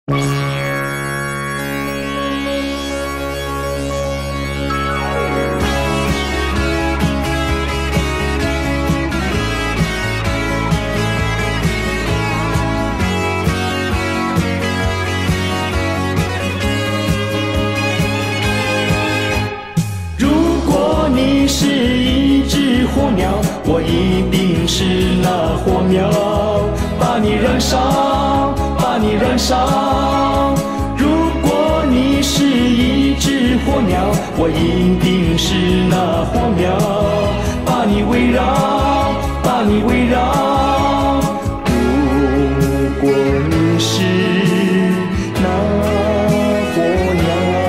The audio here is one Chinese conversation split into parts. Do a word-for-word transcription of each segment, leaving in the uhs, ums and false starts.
火苗，我一定是那火苗，把你燃烧，把你燃烧。如果你是一只火鸟，我一定是那火苗，把你围绕，把你围绕。如果你是那火鸟，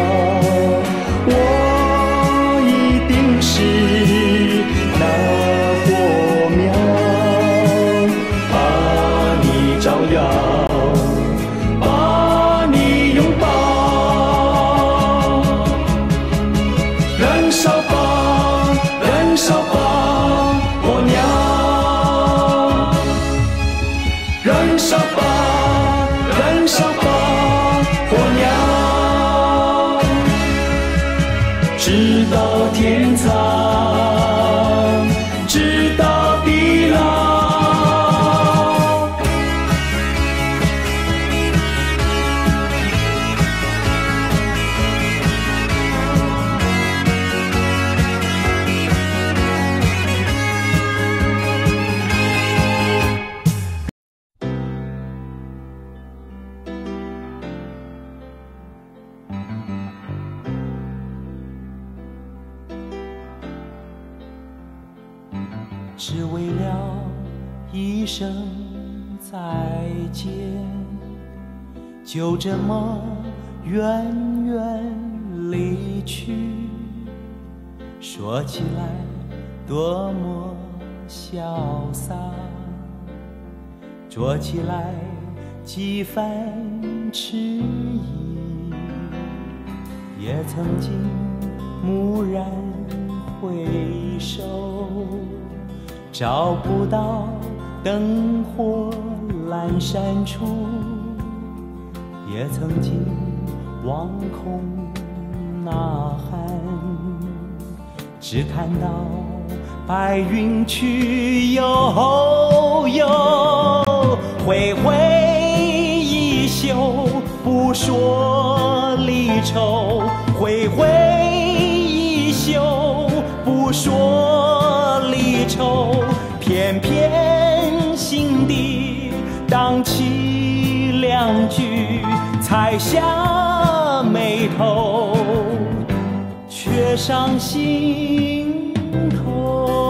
我一定是那火苗，把你照耀，把你拥抱，燃烧吧，燃烧吧，火鸟，燃烧吧，燃烧吧，火鸟，直到天苍，直到地老。 只为了一声再见，就这么远远离去。说起来多么潇洒，做起来几番迟疑，也曾经蓦然回首，找不到灯火阑珊处，也曾经望空呐喊，只看到白云去悠悠，挥挥衣袖，不说离愁，挥挥衣袖，不说离愁，偏偏心底荡起两句，才下眉头，却上心头。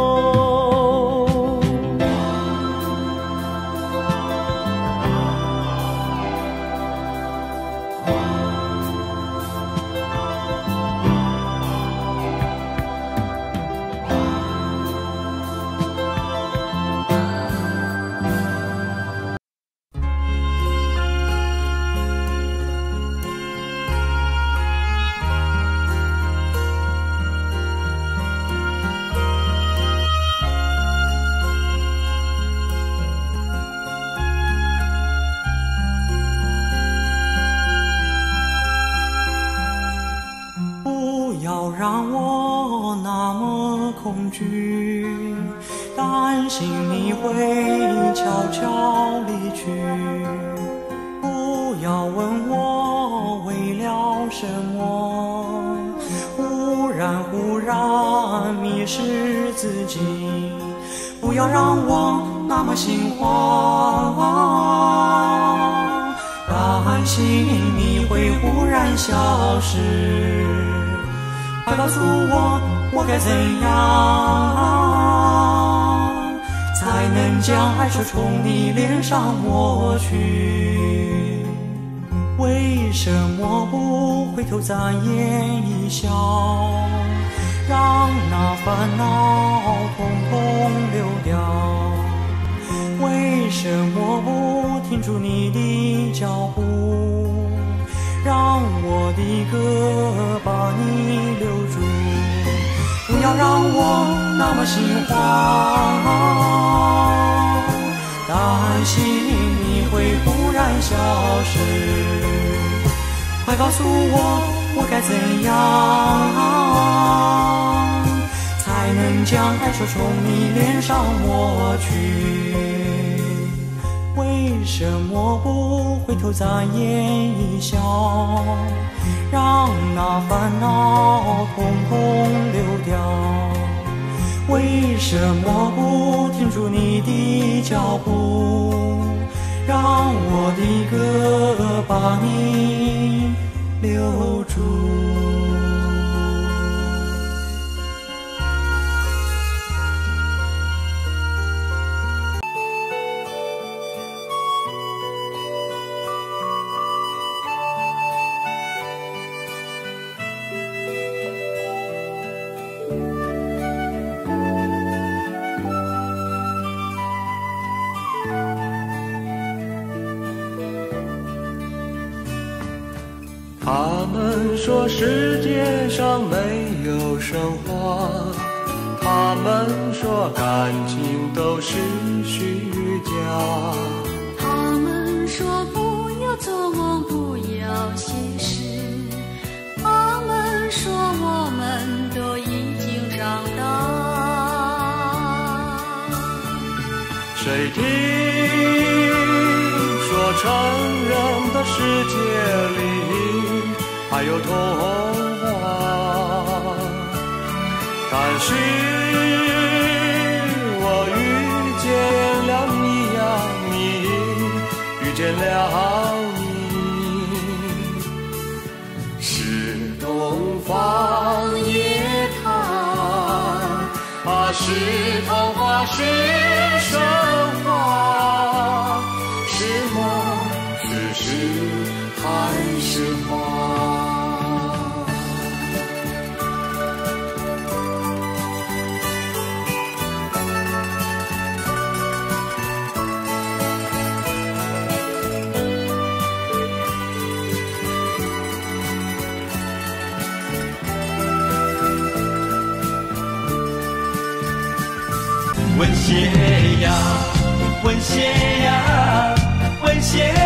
让我那么恐惧，担心你会悄悄离去。不要问我为了什么，忽然忽然迷失自己。不要让我那么心慌，担心你会忽然消失。快告诉我，我该怎样才能将爱手从你脸上抹去？为什么不回头再演一笑，让那烦恼统统流掉？为什么不停住你的脚步，让我的歌把你留住？不要让我那么心慌，担心你会忽然消失。 快告诉我，我该怎样才能将爱手从你脸上抹去？为什么不回头再演一笑，让那烦恼统统流掉？为什么不停住你的脚步，让我的歌把你留住？ 他们说世界上没有神话，他们说感情都是虚假， 他们说不要做梦，不要现实，他们说我们都已经长大。 谁听说成人的世界里还有童话？但是我遇见了你呀，你遇见了你，是东方夜谭啊，是童话，是神话，是梦，是诗，还是花？ 问鞋呀，问鞋呀，问鞋